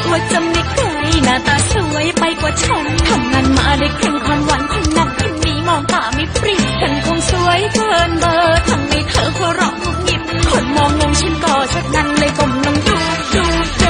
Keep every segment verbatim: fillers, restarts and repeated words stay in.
ว่าจะไม่เคยหน้าตาสวยไปกว่าฉันทำงานมาได้ครึ่งค่อนวันคนนั้นคนนี้มองตาไม่ปริฉันคงสวยเกินเบอร์ทำให้เธอหัวเราะงุบงิบคนมองงงฉันก็ชักนั้นเลยก้มลงดูดูดู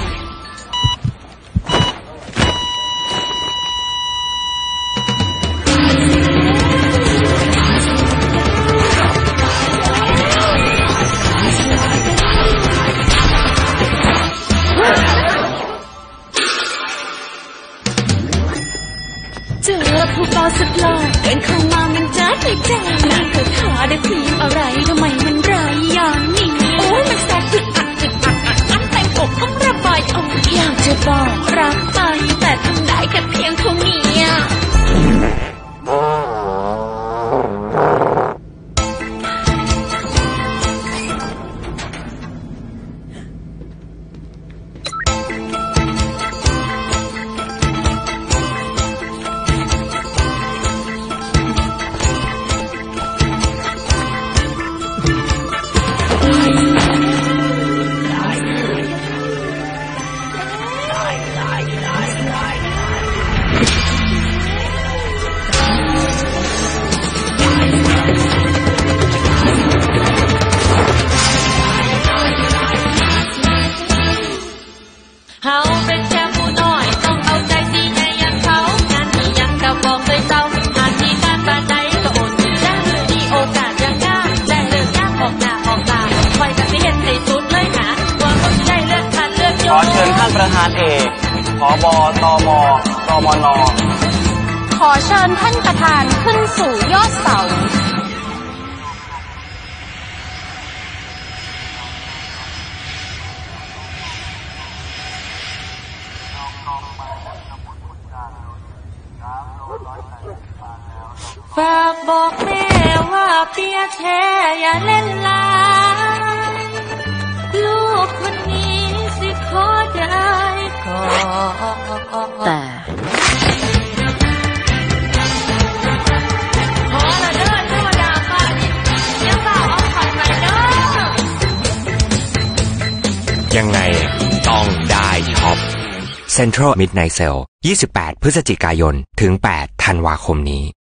เจอผู้บ่าวสุดหล่อเดินเข้ามามันจ้าใจใจหน้าเธอขาได้ครีมอะไรทำไมมันไรอย่างนี้โอ้ยมันแสบอึดอัดอึดอัดอัดอัดแต่งอกต้องระบายออกอยากจะบอกรักไปแต่ทำได้แค่เพียงเท่านี้เขาเป็นแค่ผู้น้อยต้องเอาใจดีแค่ยังเขางานที่ยังเก่าบอกเลยเจ้างานที่การบ้านใดก็อดและมีโอกาสยังงามและเลือกยากออกหน้าออกตาคอยกันไม่เห็นในสุดเลยนะว่าคนใจเลือกทันเลือกโยขอเชิญท่านประธานเอกผบตมตมนขอเชิญท่านประธานขึ้นสู่ยอดเสาฝากบอกแม่ว่าเปียแค่อย่าเล่นลายลูกคนนี้สิขอได้ก่อนแต่ขอละเด้อเทวดาฟ้าดินอย่าเฝ้าเอาฝันไปเด้อยังไงต้องได้ช็อป Central Midnight Sale ยี่สิบแปดพฤศจิกายนถึงแปดธันวาคมนี้